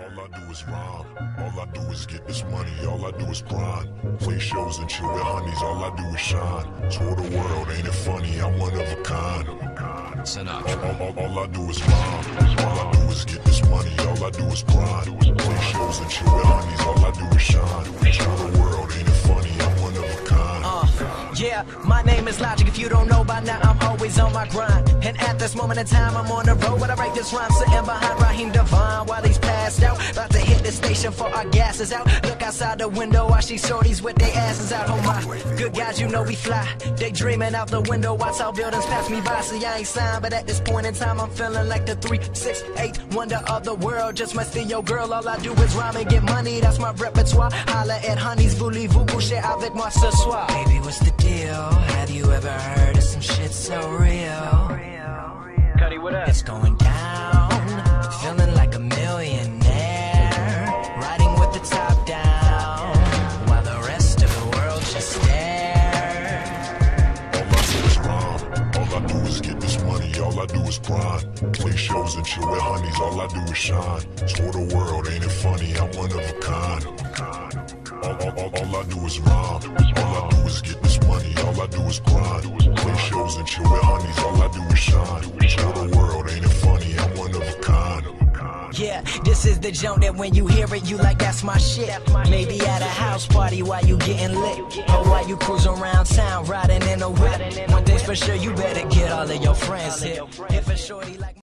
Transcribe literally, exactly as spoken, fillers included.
All I do is rhyme, all I do is get this money, all I do is grind. Play shows and chill with honeys, all I do is shine. Tour the world, ain't it funny, I'm one of a kind. Sinatra. All, all, all I do is rhyme, all I do is get this money, all I do is grind. Play shows and chill with honeys, all I do is shine. Tour the world, ain't it funny, I'm one of a kind. Uh, yeah, my name is Logic, if you don't know by now, I'm always on my grind. And at this moment in time, I'm on the road when I write this rhyme, sitting behind Raheem Devine while he's passed out. About to hit the station for our gas is out. Look outside the window, I see shorties with their asses out. Oh my, good guys, you know we fly. They dreaming out the window, watch how buildings pass me by. See, I ain't signed, but at this point in time, I'm feeling like the three six eight wonder of the world. Just must steal your girl, all I do is rhyme and get money, that's my repertoire. Holla at honeys, voulez-vous coucher avec moi ce soir? Baby, what's the deal? Have you ever heard of some shit so real? Cuddy, what up? It's going down, feeling like a millionaire, riding with the top down, while the rest of the world just stare. All I do is rhyme, all I do is get this money, all I do is grind. Play shows and chill with honeys, all I do is shine. Tour the world, ain't it funny, I'm one of a kind. All, all, all, all I do is rhyme, all I do is get this money, all I do is grind. Play shows and chill with honeys, all I do is shine. Tour the world, ain't it funny, I'm one of a kind. Yeah, this is the jump that when you hear it, you like, that's my shit. Maybe at a house party while you getting lit, or while you cruise around town riding in a whip. One thing's for sure, you better get all of your friends hit. If a shorty like